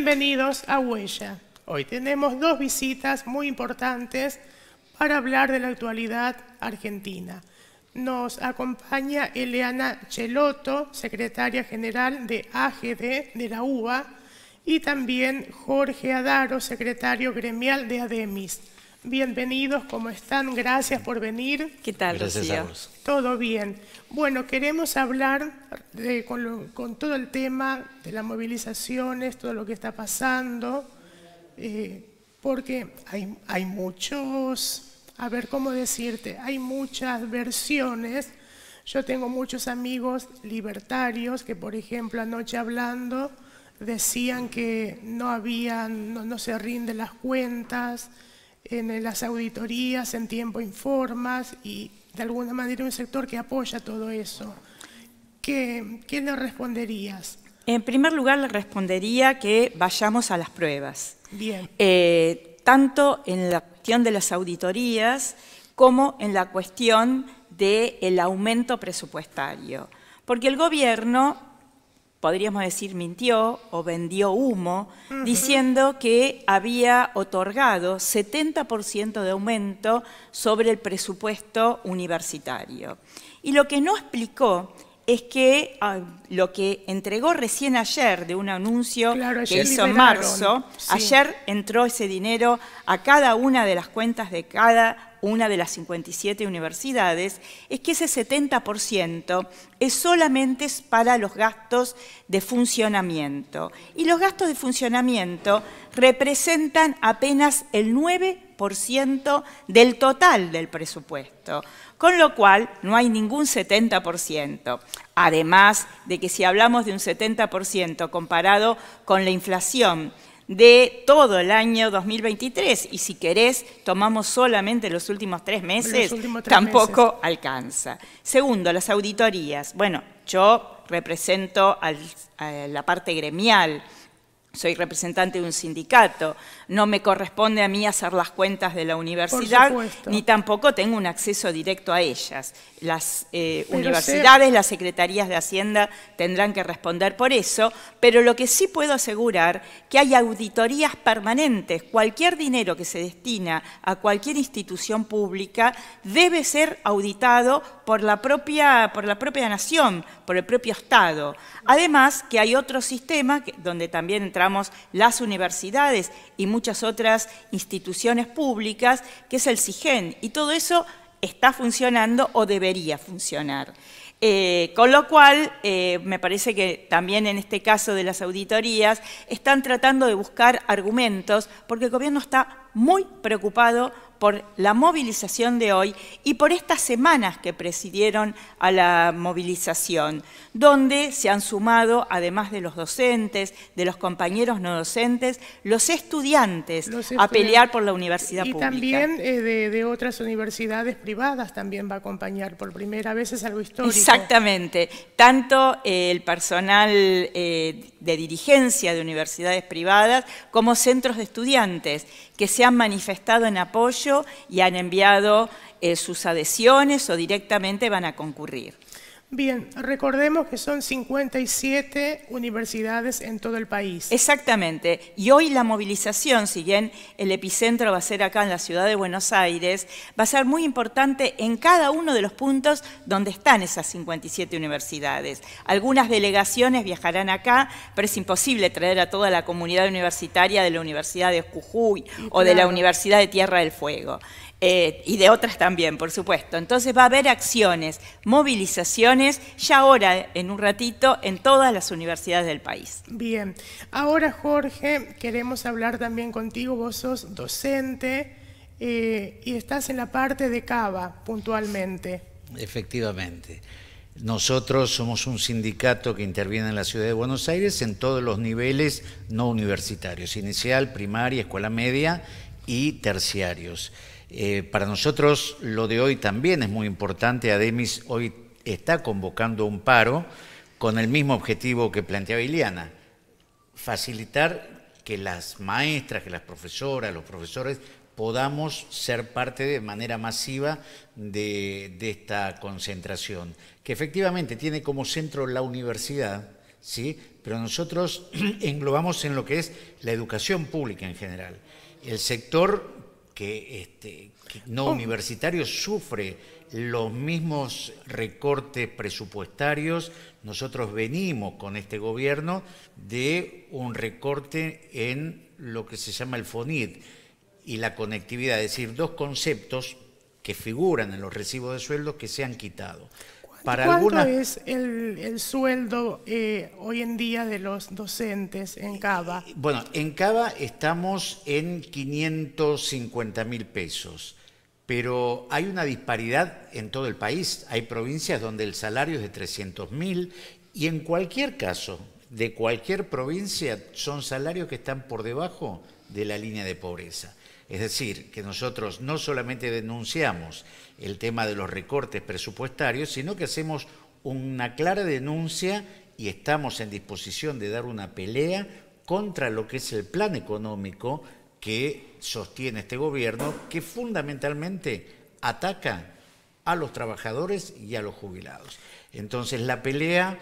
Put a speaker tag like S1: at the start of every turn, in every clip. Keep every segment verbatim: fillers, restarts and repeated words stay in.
S1: Bienvenidos a Huella. Hoy tenemos dos visitas muy importantes para hablar de la actualidad argentina. Nos acompaña Eliana Chelotto, secretaria general de A G D de la U B A, y también Jorge Adaro, secretario gremial de ADEMIS. Bienvenidos, ¿cómo están? Gracias por venir.
S2: ¿Qué tal,
S3: Gracias
S2: Rocío?
S3: a vos.
S1: Todo bien. Bueno, queremos hablar de, con, lo, con todo el tema de las movilizaciones, todo lo que está pasando, eh, porque hay, hay muchos, a ver cómo decirte, hay muchas versiones. Yo tengo muchos amigos libertarios que, por ejemplo, anoche hablando, decían que no habían, no, no se rinden las cuentas en las auditorías, en tiempo informas, y de alguna manera un sector que apoya todo eso. ¿Qué, qué le responderías?
S2: En primer lugar, le respondería que vayamos a las pruebas.
S1: Bien.
S2: Eh, tanto en la cuestión de las auditorías como en la cuestión del aumento presupuestario. Porque el gobierno, podríamos decir, mintió o vendió humo, uh-huh, diciendo que había otorgado setenta por ciento de aumento sobre el presupuesto universitario. Y lo que no explicó es que ah, lo que entregó recién ayer de un anuncio
S1: claro,
S2: que hizo
S1: liberaron.
S2: en marzo,
S1: Sí.
S2: ayer entró ese dinero a cada una de las cuentas de cada una de las cincuenta y siete universidades, es que ese setenta por ciento es solamente para los gastos de funcionamiento. Y los gastos de funcionamiento representan apenas el nueve por ciento del total del presupuesto, con lo cual no hay ningún setenta por ciento. Además de que si hablamos de un setenta por ciento comparado con la inflación de todo el año dos mil veintitrés, y si querés, tomamos solamente los últimos tres meses,
S1: los últimos tres
S2: tampoco
S1: meses.
S2: alcanza. Segundo, las auditorías. Bueno, yo represento al, a la parte gremial, soy representante de un sindicato, no me corresponde a mí hacer las cuentas de la universidad, ni tampoco tengo un acceso directo a ellas. Las eh, universidades, sé... las secretarías de Hacienda tendrán que responder por eso, pero lo que sí puedo asegurar que hay auditorías permanentes. Cualquier dinero que se destina a cualquier institución pública debe ser auditado por la propia, por la propia nación, por el propio Estado. Además, que hay otro sistema que, donde también entramos las universidades y muchas otras instituciones públicas, que es el SIGEN, y todo eso está funcionando o debería funcionar. Eh, con lo cual, eh, me parece que también en este caso de las auditorías están tratando de buscar argumentos, porque el gobierno está muy preocupado por la movilización de hoy y por estas semanas que precedieron a la movilización, donde se han sumado, además de los docentes, de los compañeros no docentes, los estudiantes, los estudiantes a pelear por la universidad
S1: y
S2: pública.
S1: Y también eh, de, de otras universidades privadas también va a acompañar por primera vez, es algo histórico.
S2: Exactamente. Tanto eh, el personal eh, de dirigencia de universidades privadas como centros de estudiantes que se han manifestado en apoyo y han enviado eh, sus adhesiones o directamente van a concurrir.
S1: Bien, recordemos que son cincuenta y siete universidades en todo el país.
S2: Exactamente. Y hoy la movilización, si bien el epicentro va a ser acá en la ciudad de Buenos Aires, va a ser muy importante en cada uno de los puntos donde están esas cincuenta y siete universidades. Algunas delegaciones viajarán acá, pero es imposible traer a toda la comunidad universitaria de la Universidad de Jujuy
S1: y
S2: o de
S1: claro.
S2: la Universidad de Tierra del Fuego. Eh, y de otras también, por supuesto. Entonces va a haber acciones, movilizaciones, ya ahora, en un ratito, en todas las universidades del país.
S1: Bien. Ahora, Jorge, queremos hablar también contigo. Vos sos docente eh, y estás en la parte de Cava, puntualmente.
S3: Efectivamente. Nosotros somos un sindicato que interviene en la ciudad de Buenos Aires en todos los niveles no universitarios, inicial, primaria, escuela media y terciarios. Eh, para nosotros lo de hoy también es muy importante. ADEMIS hoy está convocando un paro con el mismo objetivo que planteaba Eliana, facilitar que las maestras, que las profesoras, los profesores podamos ser parte de manera masiva de, de esta concentración, que efectivamente tiene como centro la universidad, ¿sí? Pero nosotros englobamos en lo que es la educación pública en general. El sector que, este, que no
S1: oh.
S3: universitario sufre los mismos recortes presupuestarios. Nosotros venimos con este gobierno de un recorte en lo que se llama el FONID y la conectividad, es decir, dos conceptos que figuran en los recibos de sueldos que se han quitado.
S1: Para ¿Cuánto alguna... es el, el sueldo eh, hoy en día de los docentes en Cava?
S3: Bueno, en Cava estamos en quinientos cincuenta mil pesos, pero hay una disparidad en todo el país. Hay provincias donde el salario es de trescientos mil y en cualquier caso, de cualquier provincia, son salarios que están por debajo de la línea de pobreza. Es decir, que nosotros no solamente denunciamos el tema de los recortes presupuestarios, sino que hacemos una clara denuncia y estamos en disposición de dar una pelea contra lo que es el plan económico que sostiene este gobierno, que fundamentalmente ataca a los trabajadores y a los jubilados. Entonces la pelea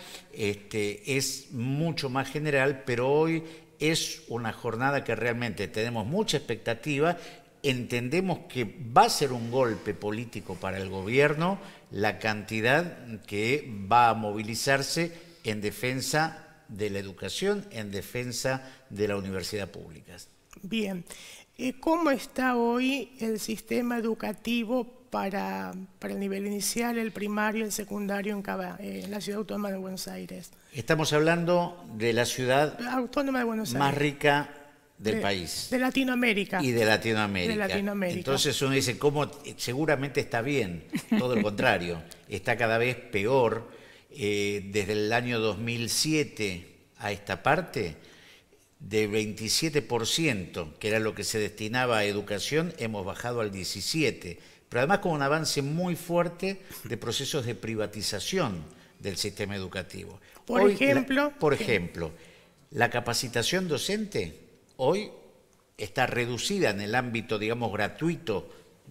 S3: este, es mucho más general, pero hoy es una jornada que realmente tenemos mucha expectativa, entendemos que va a ser un golpe político para el gobierno la cantidad que va a movilizarse en defensa de la educación, en defensa de la universidad pública.
S1: Bien, ¿cómo está hoy el sistema educativo para, para el nivel inicial, el primario, el secundario en, Cava, en la Ciudad Autónoma de Buenos Aires?
S3: Estamos hablando de la ciudad
S1: autónoma de Buenos Aires,
S3: más rica del
S1: de,
S3: país.
S1: De Latinoamérica.
S3: Y de Latinoamérica.
S1: de Latinoamérica.
S3: Entonces uno dice, ¿cómo? Seguramente está bien, todo lo contrario, está cada vez peor. Eh, desde el año dos mil siete a esta parte, de veintisiete por ciento, que era lo que se destinaba a educación, hemos bajado al diecisiete por ciento. Pero además con un avance muy fuerte de procesos de privatización del sistema educativo.
S1: Por
S3: hoy,
S1: ejemplo...
S3: La, por ejemplo, la capacitación docente hoy está reducida en el ámbito, digamos, gratuito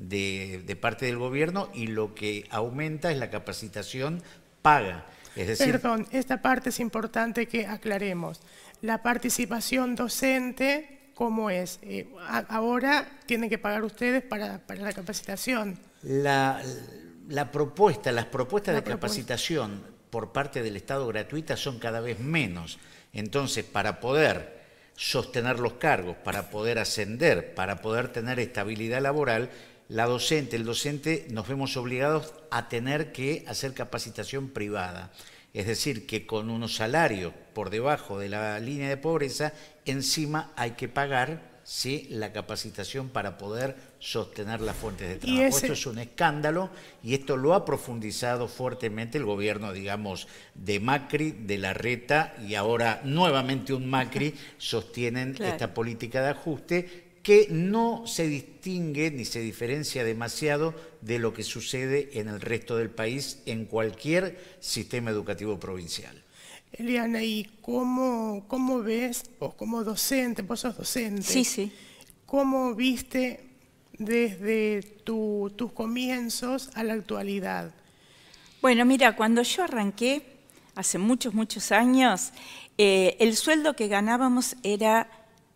S3: de, de parte del gobierno y lo que aumenta es la capacitación paga. Es decir,
S1: Perdón, esta parte es importante que aclaremos. La participación docente... ¿Cómo es? Eh, ahora tienen que pagar ustedes para, para la capacitación.
S3: La, la propuesta, las propuestas
S1: la
S3: de
S1: propuesta.
S3: capacitación por parte del Estado gratuitas son cada vez menos. Entonces, para poder sostener los cargos, para poder ascender, para poder tener estabilidad laboral, la docente, el docente nos vemos obligados a tener que hacer capacitación privada. Es decir, que con unos salarios por debajo de la línea de pobreza, encima hay que pagar, ¿sí?, la capacitación para poder sostener las fuentes de trabajo. Ese... Esto es un escándalo y esto lo ha profundizado fuertemente el gobierno, digamos, de Macri, de Larreta y ahora nuevamente un Macri sostienen claro. esta política de ajuste que no se distingue ni se diferencia demasiado de lo que sucede en el resto del país en cualquier sistema educativo provincial.
S1: Eliana, ¿y cómo, cómo ves, vos como docente, vos sos docente,
S2: sí, sí.
S1: cómo viste desde tu, tus comienzos a la actualidad?
S2: Bueno, mira, cuando yo arranqué, hace muchos, muchos años, eh, el sueldo que ganábamos era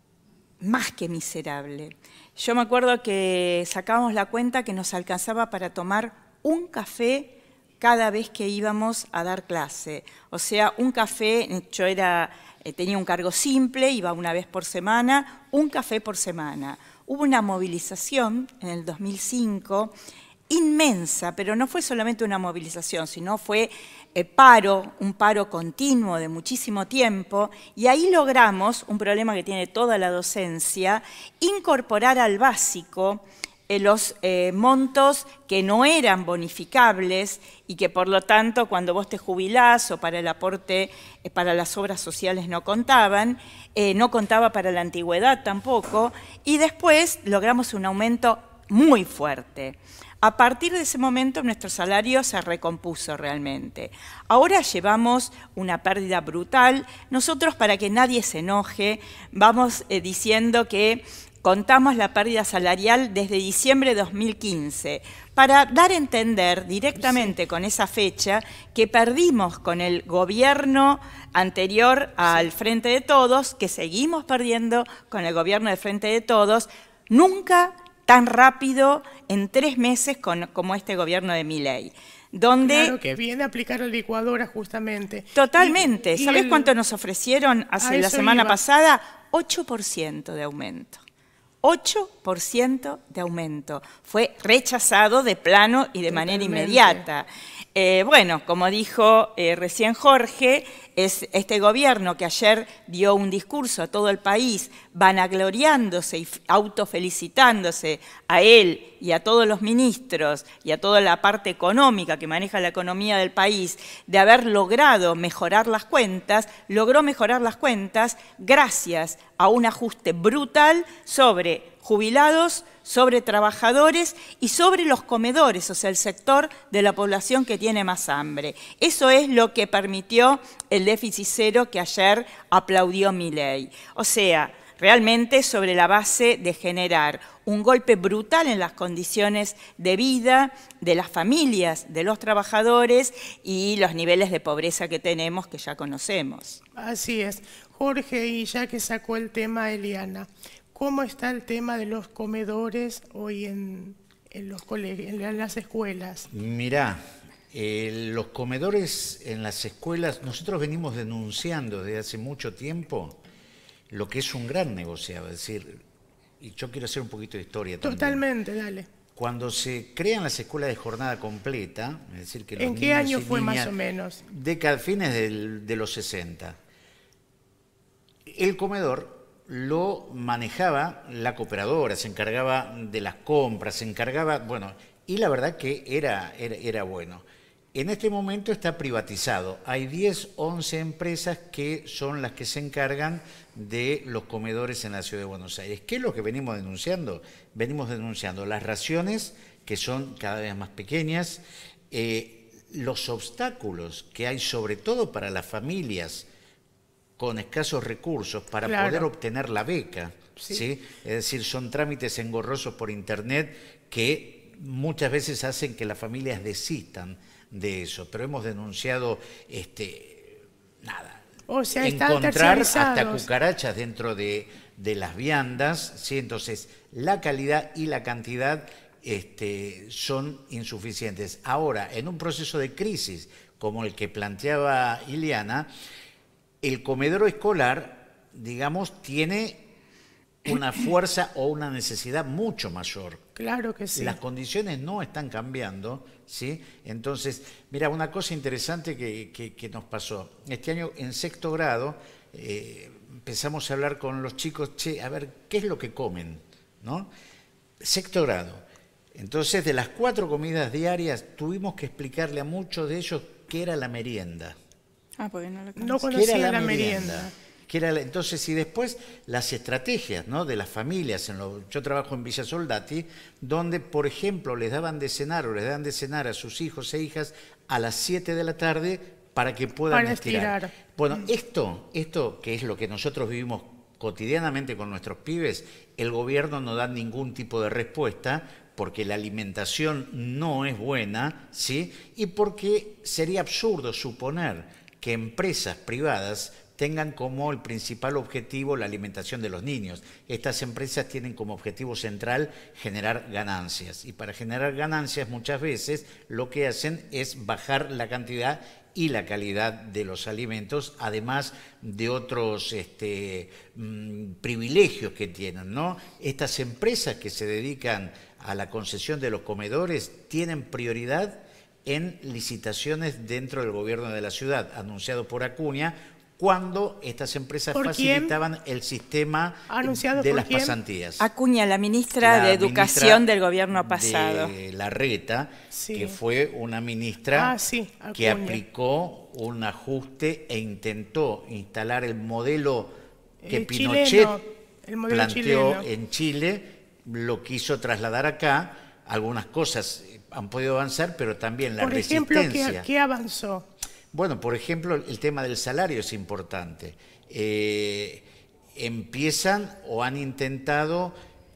S2: más que miserable. Yo me acuerdo que sacábamos la cuenta que nos alcanzaba para tomar un café cada vez que íbamos a dar clase. O sea, un café, yo era, tenía un cargo simple, iba una vez por semana, un café por semana. Hubo una movilización en el dos mil cinco inmensa, pero no fue solamente una movilización, sino fue eh, paro, un paro continuo de muchísimo tiempo, y ahí logramos, un problema que tiene toda la docencia, incorporar al básico eh, los eh, montos que no eran bonificables y que por lo tanto cuando vos te jubilás o para el aporte eh, para las obras sociales no contaban, eh, no contaba para la antigüedad tampoco, y después logramos un aumento muy fuerte. A partir de ese momento nuestro salario se recompuso realmente. Ahora llevamos una pérdida brutal. Nosotros, para que nadie se enoje, vamos eh, diciendo que contamos la pérdida salarial desde diciembre de dos mil quince, para dar a entender directamente sí. con esa fecha que perdimos con el gobierno anterior al sí. Frente de Todos, que seguimos perdiendo con el gobierno del Frente de Todos, nunca tan rápido en tres meses con, como este gobierno de Milei. Donde,
S1: claro, que viene a aplicar la licuadora justamente.
S2: Totalmente.
S1: Y, y
S2: ¿Sabés
S1: el,
S2: cuánto nos ofrecieron hace la semana iba. pasada? ocho por ciento de aumento. ocho por ciento de aumento. Fue rechazado de plano y de Totalmente. manera inmediata. Eh, bueno, como dijo eh, recién Jorge, es este gobierno que ayer dio un discurso a todo el país vanagloriándose y autofelicitándose a él y a todos los ministros y a toda la parte económica que maneja la economía del país de haber logrado mejorar las cuentas, logró mejorar las cuentas gracias a un ajuste brutal sobre jubilados, sobre trabajadores y sobre los comedores, o sea, el sector de la población que tiene más hambre. Eso es lo que permitió el déficit cero que ayer aplaudió Milei. O sea, realmente sobre la base de generar un golpe brutal en las condiciones de vida de las familias, de los trabajadores y los niveles de pobreza que tenemos, que ya conocemos.
S1: Así es. Jorge, y ya que sacó el tema Eliana, ¿cómo está el tema de los comedores hoy en, en, los colegios, en las escuelas?
S3: Mirá, eh, los comedores en las escuelas, nosotros venimos denunciando desde hace mucho tiempo lo que es un gran negociado, es decir, y yo quiero hacer un poquito de historia también.
S1: Totalmente, dale.
S3: Cuando se crean las escuelas de jornada completa, es decir, que los
S1: ¿En qué año fue más o menos?
S3: Década, fines del, de los sesenta. El comedor lo manejaba la cooperadora, se encargaba de las compras, se encargaba, bueno, y la verdad que era, era, era bueno. En este momento está privatizado. Hay diez, once empresas que son las que se encargan de los comedores en la Ciudad de Buenos Aires. ¿Qué es lo que venimos denunciando? Venimos denunciando las raciones, que son cada vez más pequeñas, eh, los obstáculos que hay sobre todo para las familias con escasos recursos para claro. poder obtener la beca. Sí. ¿sí? Es decir, son trámites engorrosos por internet que muchas veces hacen que las familias desistan de eso, pero hemos denunciado este, nada,
S1: o sea,
S3: encontrar hasta cucarachas dentro de, de las viandas, ¿sí? Entonces la calidad y la cantidad este, son insuficientes. Ahora, en un proceso de crisis como el que planteaba Ileana, el comedor escolar, digamos, tiene una fuerza o una necesidad mucho mayor.
S1: Claro que sí.
S3: Las condiciones no están cambiando, ¿sí? Entonces, mira, una cosa interesante que, que, que nos pasó. Este año, en sexto grado, eh, empezamos a hablar con los chicos, che, a ver, ¿qué es lo que comen? ¿No? Sexto grado. Entonces, de las cuatro comidas diarias, tuvimos que explicarle a muchos de ellos qué era la merienda.
S2: Ah, porque no lo conocía.
S1: No conocía
S3: la,
S1: la
S3: merienda.
S1: merienda.
S3: Que era la, entonces, y después las estrategias, ¿no? de las familias. En lo, yo trabajo en Villa Soldati, donde, por ejemplo, les daban de cenar o les dan de cenar a sus hijos e hijas a las siete de la tarde para que puedan
S1: para
S3: estirar.
S1: estirar.
S3: Bueno, esto, esto que es lo que nosotros vivimos cotidianamente con nuestros pibes, el gobierno no da ningún tipo de respuesta porque la alimentación no es buena, ¿sí? Y porque sería absurdo suponer que empresas privadas tengan como el principal objetivo la alimentación de los niños. Estas empresas tienen como objetivo central generar ganancias. Y para generar ganancias muchas veces lo que hacen es bajar la cantidad y la calidad de los alimentos, además de otros este, mmm, privilegios que tienen, ¿no? Estas empresas que se dedican a la concesión de los comedores tienen prioridad en licitaciones dentro del gobierno de la ciudad, anunciado por Acuña, cuando estas empresas facilitaban el sistema de las quién? pasantías.
S2: Acuña, la ministra la de Educación ministra del gobierno pasado.
S3: De Larreta,
S1: sí.
S3: que fue una ministra
S1: ah, sí,
S3: que aplicó un ajuste e intentó instalar el modelo que el Pinochet chileno, el modelo planteó chileno. en Chile, lo quiso trasladar acá. Algunas cosas han podido avanzar, pero también la
S1: Por
S3: resistencia.
S1: Por ejemplo, ¿qué, ¿qué avanzó?
S3: Bueno, por ejemplo, el tema del salario es importante. Eh, empiezan o han intentado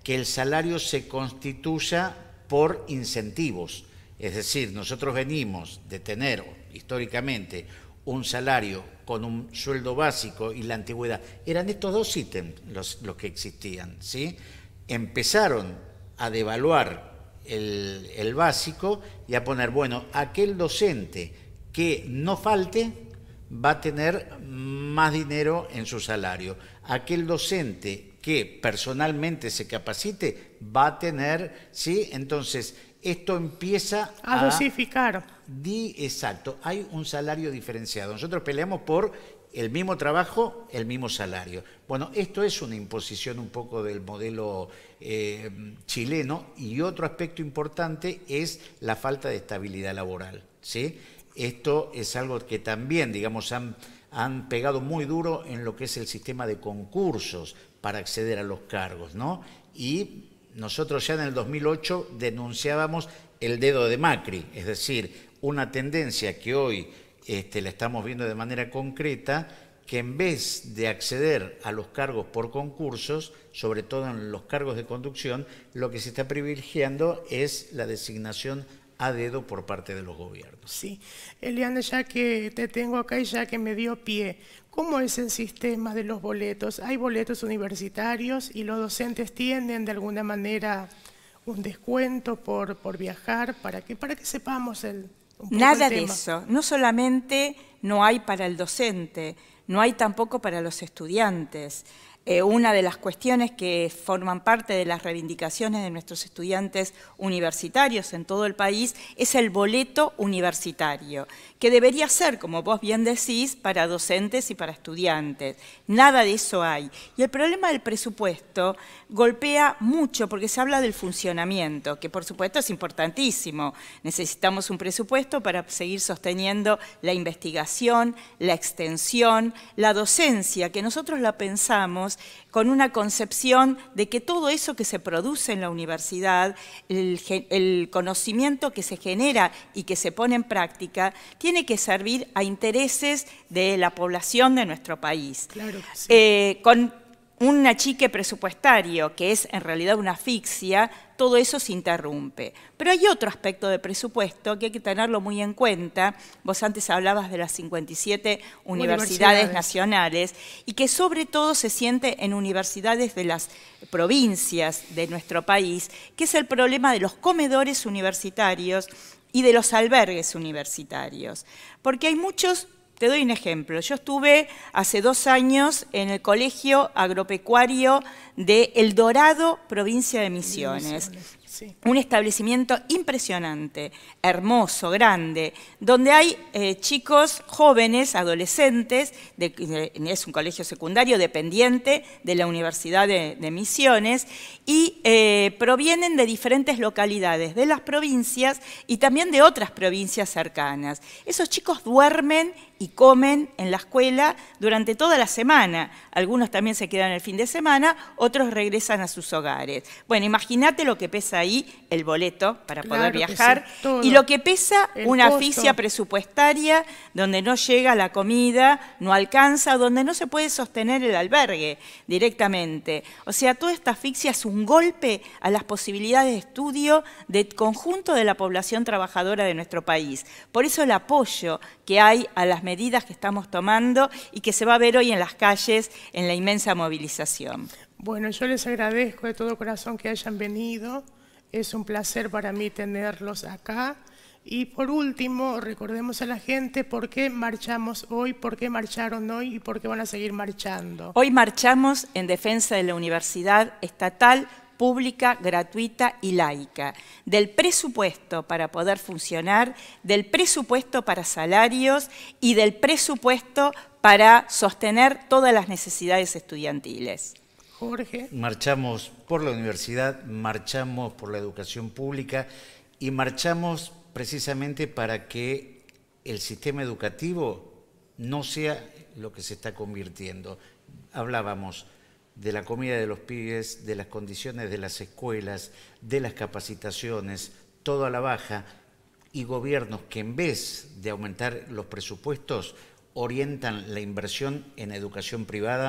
S3: que el salario se constituya por incentivos. Es decir, nosotros venimos de tener históricamente un salario con un sueldo básico y la antigüedad. Eran estos dos ítems los, los que existían, ¿sí? Empezaron a devaluar el, el básico y a poner, bueno, aquel docente que no falte va a tener más dinero en su salario. Aquel docente que personalmente se capacite va a tener, ¿sí? Entonces, esto empieza
S1: a... A dosificar.
S3: Di, exacto, hay un salario diferenciado. Nosotros peleamos por el mismo trabajo, el mismo salario. Bueno, esto es una imposición un poco del modelo eh, chileno, y otro aspecto importante es la falta de estabilidad laboral, ¿sí? Esto es algo que también, digamos, han, han pegado muy duro en lo que es el sistema de concursos para acceder a los cargos, ¿no? Y nosotros ya en el dos mil ocho denunciábamos el dedo de Macri, es decir, una tendencia que hoy este, la estamos viendo de manera concreta, que en vez de acceder a los cargos por concursos, sobre todo en los cargos de conducción, lo que se está privilegiando es la designación a dedo por parte de los gobiernos.
S1: Sí. Eliana, ya que te tengo acá y ya que me dio pie, ¿cómo es el sistema de los boletos? ¿Hay boletos universitarios y los docentes tienen de alguna manera un descuento por, por viajar? ¿Para que, para que sepamos el, un poco
S2: Nada
S1: el
S2: de
S1: tema?
S2: eso. No solamente no hay para el docente, no hay tampoco para los estudiantes. Eh, una de las cuestiones que forman parte de las reivindicaciones de nuestros estudiantes universitarios en todo el país es el boleto universitario, que debería ser, como vos bien decís, para docentes y para estudiantes. Nada de eso hay. Y el problema del presupuesto golpea mucho porque se habla del funcionamiento, que por supuesto es importantísimo. Necesitamos un presupuesto para seguir sosteniendo la investigación, la extensión, la docencia, que nosotros la pensamos con una concepción de que todo eso que se produce en la universidad, el, el conocimiento que se genera y que se pone en práctica, tiene que servir a intereses de la población de nuestro país.
S1: Claro que sí.
S2: Eh, con un achique presupuestario, que es en realidad una asfixia, todo eso se interrumpe. Pero hay otro aspecto de presupuesto que hay que tenerlo muy en cuenta. Vos antes hablabas de las cincuenta y siete universidades, universidades nacionales, y que sobre todo se siente en universidades de las provincias de nuestro país, que es el problema de los comedores universitarios y de los albergues universitarios. Porque hay muchos... Te doy un ejemplo. Yo estuve hace dos años en el Colegio Agropecuario de El Dorado, provincia de Misiones. Sí. Un establecimiento impresionante, hermoso, grande, donde hay eh, chicos jóvenes, adolescentes, de, de, es un colegio secundario dependiente de la Universidad de, de Misiones, y eh, provienen de diferentes localidades de las provincias y también de otras provincias cercanas. Esos chicos duermen y comen en la escuela durante toda la semana. Algunos también se quedan el fin de semana, otros regresan a sus hogares. Bueno, imagínate lo que pesa ahí el boleto para
S1: claro
S2: poder viajar
S1: sí,
S2: y lo que pesa
S1: el
S2: una
S1: costo.
S2: asfixia presupuestaria donde no llega la comida, no alcanza, donde no se puede sostener el albergue directamente. O sea, toda esta asfixia es un golpe a las posibilidades de estudio del conjunto de la población trabajadora de nuestro país. Por eso el apoyo que hay a las medidas que estamos tomando y que se va a ver hoy en las calles en la inmensa movilización.
S1: Bueno, yo les agradezco de todo corazón que hayan venido. Es un placer para mí tenerlos acá. Y por último, recordemos a la gente por qué marchamos hoy, por qué marcharon hoy y por qué van a seguir marchando.
S2: Hoy marchamos en defensa de la universidad estatal, pública, gratuita y laica, del presupuesto para poder funcionar, del presupuesto para salarios y del presupuesto para sostener todas las necesidades estudiantiles.
S1: Jorge.
S3: Marchamos por la universidad, marchamos por la educación pública y marchamos precisamente para que el sistema educativo no sea lo que se está convirtiendo. Hablábamos de la comida de los pibes, de las condiciones de las escuelas, de las capacitaciones, todo a la baja, y gobiernos que en vez de aumentar los presupuestos orientan la inversión en educación privada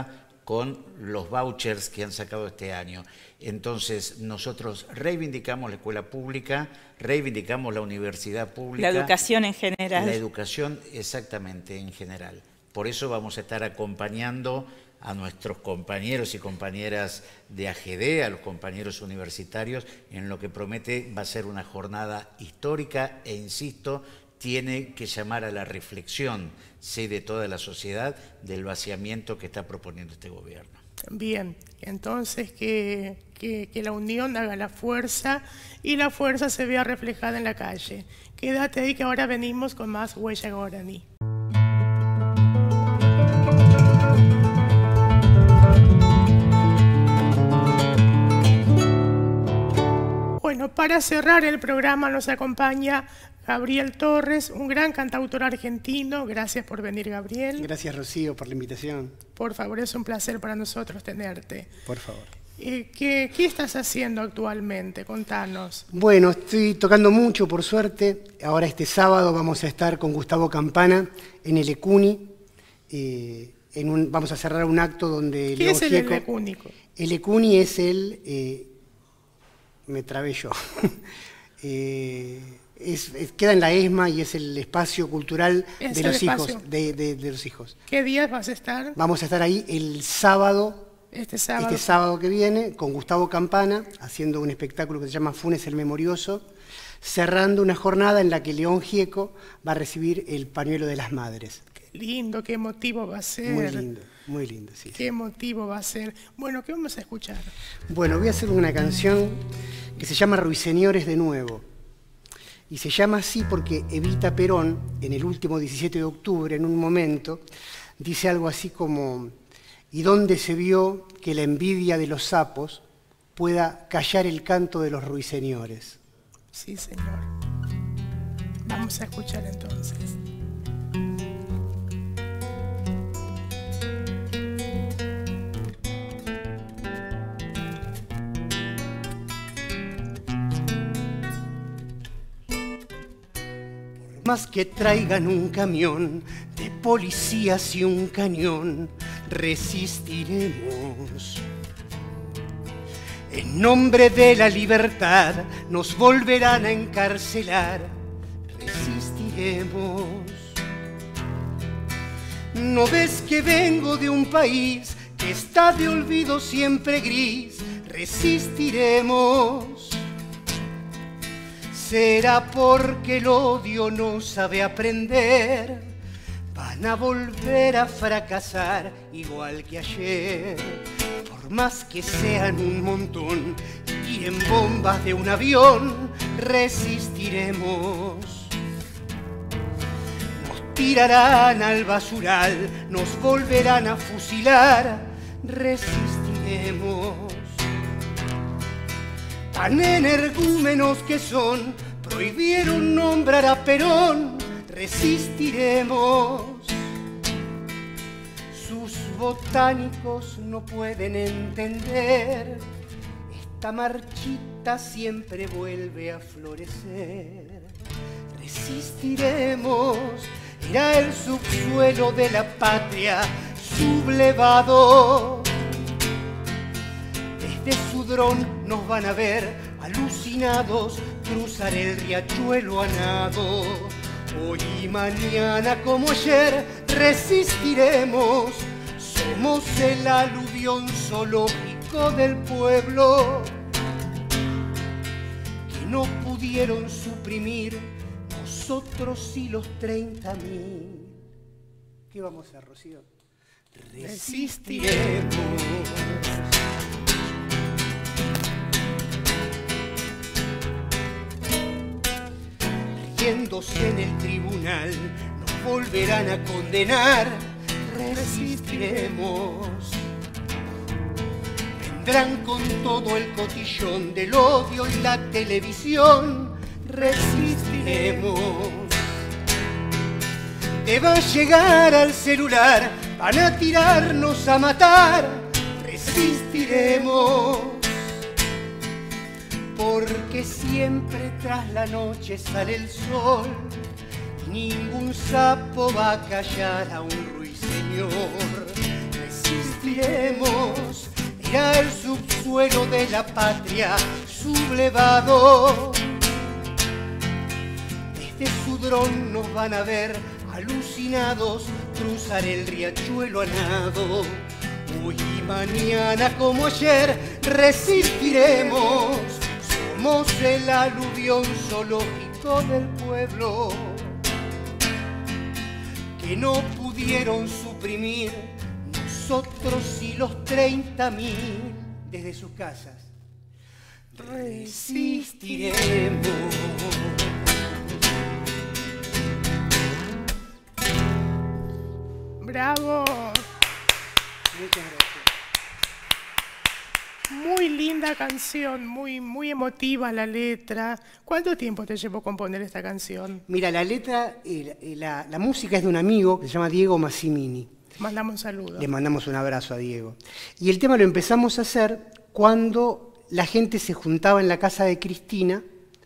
S3: con los vouchers que han sacado este año. Entonces, nosotros reivindicamos la escuela pública, reivindicamos la universidad pública.
S2: La educación en general.
S3: La educación exactamente en general. Por eso vamos a estar acompañando a nuestros compañeros y compañeras de A G D, a los compañeros universitarios, en lo que promete va a ser una jornada histórica e, insisto, tiene que llamar a la reflexión, sí, de toda la sociedad, del vaciamiento que está proponiendo este gobierno.
S1: Bien, entonces que, que, que la unión haga la fuerza y la fuerza se vea reflejada en la calle. Quédate ahí que ahora venimos con más Huella Guaraní. Bueno, para cerrar el programa nos acompaña Gabriel Torres, un gran cantautor argentino. Gracias por venir, Gabriel.
S4: Gracias, Rocío, por la invitación.
S1: Por favor, es un placer para nosotros tenerte.
S4: Por favor.
S1: Eh, ¿qué, ¿Qué estás haciendo actualmente? Contanos.
S4: Bueno, estoy tocando mucho, por suerte. Ahora este sábado vamos a estar con Gustavo Campana en el Ecuni. Eh, en un, vamos a cerrar un acto donde...
S1: ¿Qué
S4: León
S1: es el
S4: Gieco,
S1: Ecúnico?
S4: El Ecuni es el... Eh, me trabé yo. eh, es, es, queda en la ESMA y es el espacio cultural de los hijos, de, de, de los hijos.
S1: ¿Qué días vas a estar?
S4: Vamos a estar ahí el sábado,
S1: este sábado,
S4: este sábado que viene, con Gustavo Campana, haciendo un espectáculo que se llama Funes el Memorioso, cerrando una jornada en la que León Gieco va a recibir el pañuelo de las madres.
S1: Qué lindo, qué emotivo va a ser.
S4: Muy lindo, muy lindo, sí.
S1: Qué emotivo va a ser. Bueno, ¿qué vamos a escuchar?
S4: Bueno, voy a hacer una canción que se llama Ruiseñores de nuevo. Y se llama así porque Evita Perón, en el último diecisiete de octubre, en un momento, dice algo así como: ¿y dónde se vio que la envidia de los sapos pueda callar el canto de los ruiseñores?
S1: Sí, señor. Vamos a escuchar entonces.
S4: Más que traigan un camión de policías y un cañón, resistiremos. En nombre de la libertad nos volverán a encarcelar, resistiremos. ¿No ves que vengo de un país que está de olvido siempre gris? Resistiremos. Será porque el odio no sabe aprender. Van a volver a fracasar igual que ayer. Por más que sean un montón y en bombas de un avión, resistiremos. Nos tirarán al basural, nos volverán a fusilar, resistiremos. Tan energúmenos que son, prohibieron nombrar a Perón, resistiremos. Sus botánicos no pueden entender, esta marchita siempre vuelve a florecer. Resistiremos, era el subsuelo de la patria sublevado. Desde su dron nos van a ver alucinados cruzar el riachuelo a nado. Hoy y mañana como ayer resistiremos. Somos el aluvión zoológico del pueblo que no pudieron suprimir nosotros y los treinta mil. ¿Qué vamos a hacer, Rocío? Resistiremos. Riéndose en el tribunal, nos volverán a condenar, resistiremos. Vendrán con todo el cotillón del odio y la televisión, resistiremos. Te va a llegar al celular, van a tirarnos a matar, resistiremos. Porque siempre tras la noche sale el sol, ningún sapo va a callar a un ruiseñor. resistiremos. Era el subsuelo de la patria sublevado. Desde su dron nos van a ver alucinados cruzar el riachuelo a nado. Hoy y mañana como ayer resistiremos. Somos el aluvión zoológico del pueblo que no pudieron suprimir nosotros y los treinta mil desde sus casas. Resistiremos.
S1: ¡Bravo!
S4: Muchas gracias.
S1: Muy linda canción, muy, muy emotiva la letra. ¿Cuánto tiempo te llevó componer esta canción?
S4: Mira, la letra, eh, la, la música es de un amigo que se llama Diego Massimini.
S1: Mandamos un saludo.
S4: Le mandamos un abrazo a Diego. Y el tema lo empezamos a hacer cuando la gente se juntaba en la casa de Cristina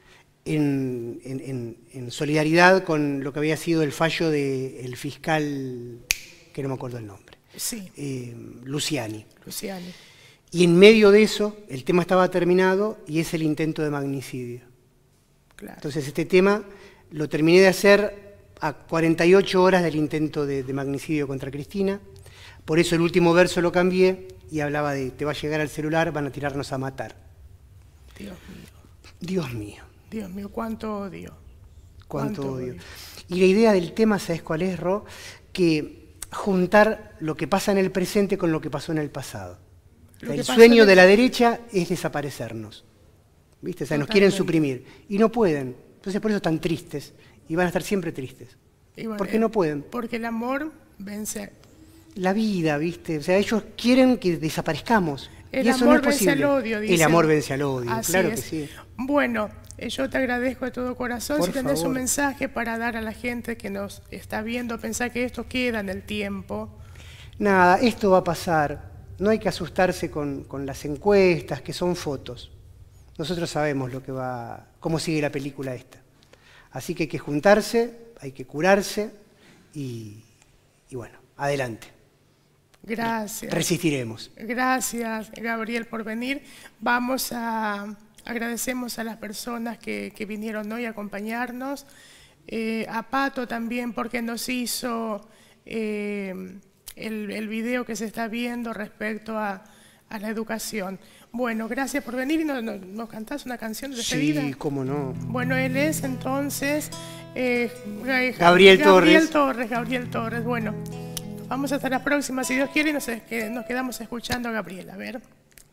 S4: en, en, en, en solidaridad con lo que había sido el fallo del fiscal, que no me acuerdo el nombre,
S1: Sí,
S4: eh, Luciani.
S1: Luciani.
S4: Y en medio de eso, el tema estaba terminado y es el intento de magnicidio.
S1: Claro.
S4: Entonces este tema lo terminé de hacer a cuarenta y ocho horas del intento de, de magnicidio contra Cristina. Por eso el último verso lo cambié y hablaba de te va a llegar al celular, van a tirarnos a matar.
S1: Dios mío,
S4: Dios mío,
S1: Dios mío, cuánto odio.
S4: cuánto odio. Y la idea del tema, ¿sabes cuál es, Ro? Que juntar lo que pasa en el presente con lo que pasó en el pasado.
S1: Lo que
S4: El
S1: pasa
S4: sueño
S1: en
S4: de
S1: el-
S4: la derecha es desaparecernos. ¿Viste? O sea, nos quieren
S1: Totalmente.
S4: suprimir y no pueden. Entonces por eso están tristes y van a estar siempre tristes.
S1: Y bueno,
S4: ¿Por qué no pueden?
S1: Porque el amor vence.
S4: La vida, ¿viste? O sea, ellos quieren que desaparezcamos.
S1: El
S4: y eso
S1: amor
S4: no es
S1: vence
S4: posible.
S1: al odio,
S4: El
S1: dicen.
S4: amor vence al odio,
S1: Así
S4: claro
S1: es.
S4: que sí.
S1: Bueno, eh, yo te agradezco de todo corazón.
S4: Por
S1: Si tenés
S4: favor.
S1: un mensaje para dar a la gente que nos está viendo, pensá que esto queda en el tiempo.
S4: Nada, esto va a pasar. No hay que asustarse con, con las encuestas, que son fotos. Nosotros sabemos lo que va, cómo sigue la película esta. Así que hay que juntarse, hay que curarse y, y bueno, adelante.
S1: Gracias.
S4: Resistiremos.
S1: Gracias, Gabriel, por venir. Vamos a agradecemos a las personas que, que vinieron hoy a acompañarnos, eh, a Pato también porque nos hizo eh, el, el video que se está viendo respecto a, a la educación. Bueno, gracias por venir y nos, nos, nos cantás una canción de despedida.
S4: Sí, cómo no.
S1: Bueno, él es entonces eh, Gabriel,
S4: Gabriel
S1: Gabriel
S4: Torres.
S1: Torres. Gabriel Torres, bueno. Vamos hasta la próxima, si Dios quiere, y nos, nos quedamos escuchando a Gabriel. A ver.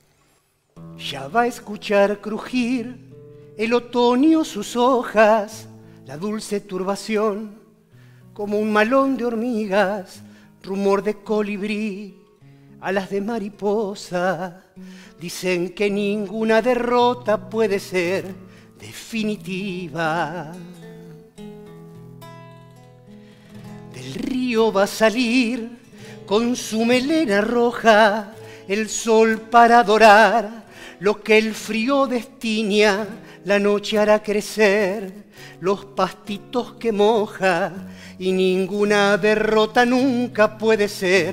S4: Ya va a escuchar crujir el otoño sus hojas, la dulce turbación, como un malón de hormigas, rumor de colibrí, alas de mariposa. Dicen que ninguna derrota puede ser definitiva. Del río va a salir con su melena roja el sol para adorar lo que el frío destiña, la noche hará crecer los pastitos que moja y ninguna derrota nunca puede ser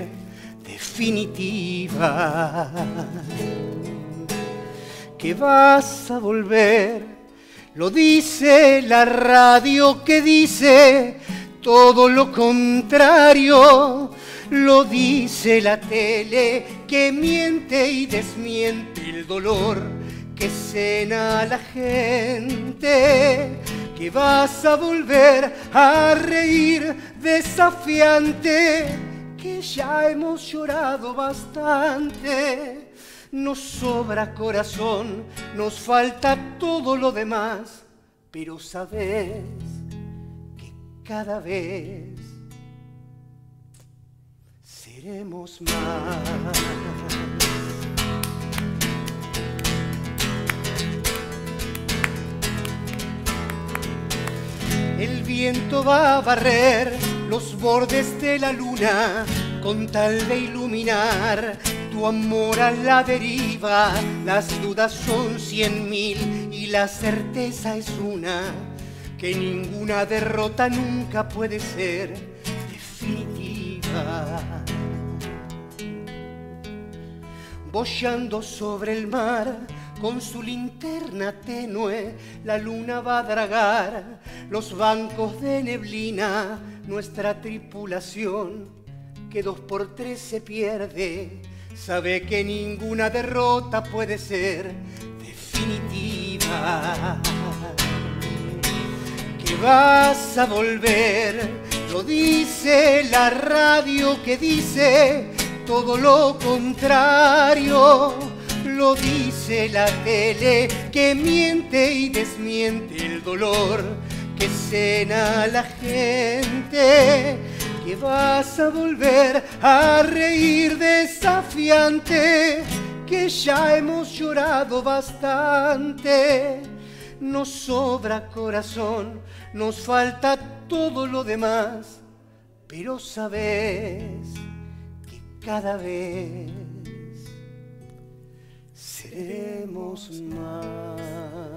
S4: definitiva. Que vas a volver, lo dice la radio que dice todo lo contrario, lo dice la tele que miente y desmiente el dolor que cena a la gente. Que vas a volver a reír desafiante, que ya hemos llorado bastante. Nos sobra corazón, nos falta todo lo demás, pero sabes que cada vez seremos más. El viento va a barrer los bordes de la luna con tal de iluminar tu amor a la deriva. Las dudas son cien mil y la certeza es una, que ninguna derrota nunca puede ser definitiva. boyando sobre el mar, con su linterna tenue, la luna va a dragar los bancos de neblina, nuestra tripulación, que dos por tres se pierde, sabe que ninguna derrota puede ser definitiva. Que vas a volver, lo dice la radio, que dice todo lo contrario, lo dice la tele, que miente y desmiente el dolor que cena la gente. Que vas a volver a reír desafiante, que ya hemos llorado bastante. Nos sobra corazón, nos falta todo lo demás, pero sabes que cada vez seremos más.